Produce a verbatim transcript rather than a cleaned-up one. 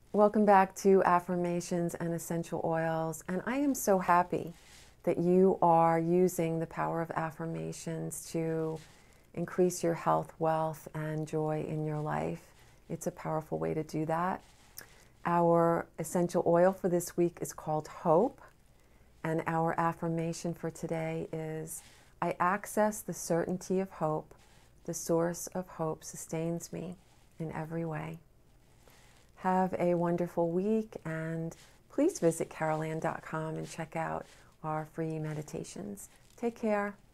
Welcome back to Affirmations and Essential Oils. And I am so happy that you are using the power of affirmations to increase your health, wealth, and joy in your life. It's a powerful way to do that. Our essential oil for this week is called Hope. And our affirmation for today is, I access the certainty of hope. The source of hope sustains me in every way. Have a wonderful week, and please visit Carylanne dot com and check out our free meditations. Take care.